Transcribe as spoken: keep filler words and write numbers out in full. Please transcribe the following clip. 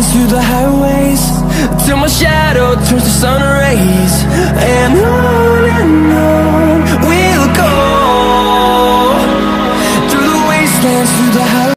through the highways till my shadow turns to sun rays. And on and on